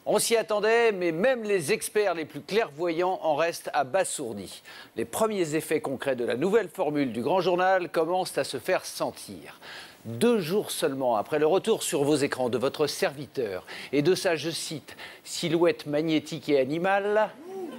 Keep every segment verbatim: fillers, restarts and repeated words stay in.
On s'y attendait, mais même les experts les plus clairvoyants en restent abasourdis. Les premiers effets concrets de la nouvelle formule du Grand Journal commencent à se faire sentir. Deux jours seulement après le retour sur vos écrans de votre serviteur et de sa, je cite, silhouette magnétique et animale,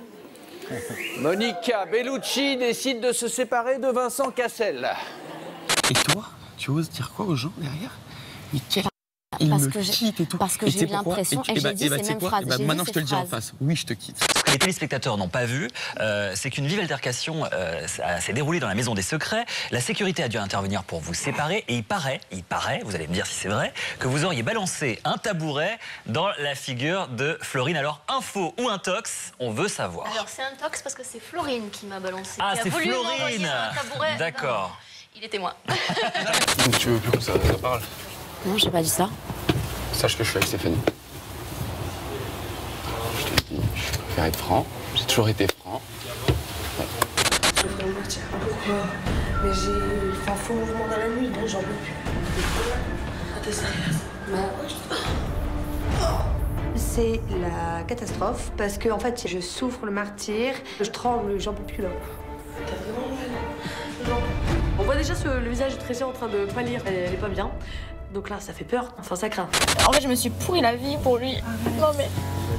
Monica Bellucci décide de se séparer de Vincent Cassel. Et toi, tu oses dire quoi aux gens derrière? Mais quel... Il parce me que quitte et tout. Parce que j'ai eu l'impression, et, et, et j'ai dit bah, ces mêmes quoi phrases. Bah, maintenant, je te le dis en phrases. face. Oui, je te quitte. Ce que les téléspectateurs n'ont pas vu, euh, c'est qu'une vive altercation euh, s'est déroulée dans la Maison des Secrets. La sécurité a dû intervenir pour vous séparer. Et il paraît, il paraît, vous allez me dire si c'est vrai, que vous auriez balancé un tabouret dans la figure de Florine. Alors, info ou intox, on veut savoir. Alors, c'est intox parce que c'est Florine qui m'a balancé. Ah, c'est Florine. D'accord. Il était moi. Tu veux plus comme ça, ça parle? Non, j'ai pas dit ça. Sache que je suis avec Stéphanie. Je te dis, je préfère être franc. J'ai toujours été franc. Ouais. Je vais me mentir. Pourquoi? Mais j'ai fait un faux mouvement dans la nuit, donc j'en peux plus. Ah, t'es sérieuse? Bah ouais, je... C'est la catastrophe parce que en fait, je souffre le martyre, je tremble, j'en peux plus là. T'as vraiment mal? Non. On voit déjà ce, le visage de Tracy en train de pâlir, elle, elle est pas bien. Donc là, ça fait peur, enfin ça craint. En fait, je me suis pourri la vie pour lui. Non mais...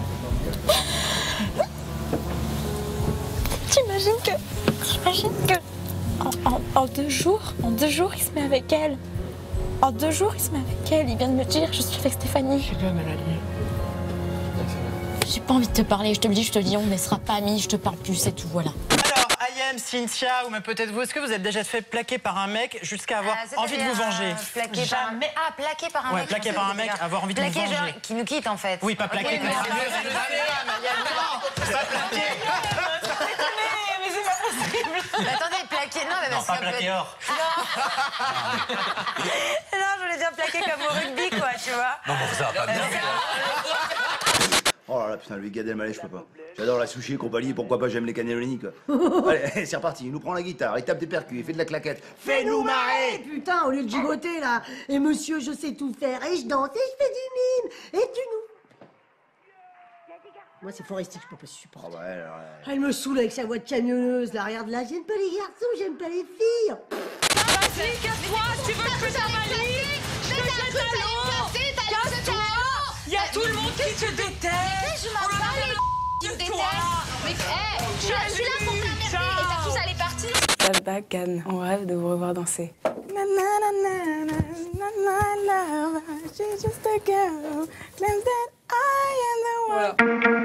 T'imagines que... T'imagines que... En, en, en deux jours, en deux jours, il se met avec elle. En deux jours, il se met avec elle. Il vient de me dire, je suis avec Stéphanie. C'est bien, Mélanie. J'ai pas envie de te parler, je te le dis, je te le dis, on ne sera pas amis, je te parle plus, c'est tout, voilà. Alors, Ayem, Cynthia, ou même peut-être vous, est-ce que vous êtes déjà fait plaquer par un mec jusqu'à avoir Ah, envie de vous venger? euh, plaqué par un... Jamais. Ah, plaqué par un Ouais, mec. plaqué par un mec, avoir envie de vous plaqué, venger. genre, qui nous quitte en fait. Oui, pas plaqué. Ok, mais- Pas plaqué. Mais attendez, plaqué, non, mais Non, parce pas que... plaqué or. Non, je voulais dire plaqué comme au rugby, quoi, tu vois. Non, bon, ça va pas bien. Oh là là, putain, lui, Gad Elmaleh, je peux pas. J'adore la sushi et compagnie, pourquoi pas j'aime les cannelloni, quoi. Allez, c'est reparti, il nous prend la guitare, il tape des percus, il fait de la claquette. Fais-nous marrer! Putain, au lieu de gigoter là, et monsieur, je sais tout faire, et je danse, et je fais du mime, et tu nous... Moi, c'est Foresti que je peux pas supporter. Oh bah, elle, alors, elle- Elle me saoule avec sa voix de camionneuse, là, regarde là, j'aime pas les garçons, j'aime pas les filles. Vas-y, casse-toi, si tu veux que je te valide, je te jette à l'eau. Casse-toi. Il y a tout le monde qui te déteste. Je m'en bats les qui me détestent. Mais, hé, je suis là- je suis là pour t'emmerder, et t'as tous allé partir. Flashback, Cannes, on rêve de vous revoir danser. Na, na, na, na, na, na, na, she's just a girl, claims that I am the one. Voilà.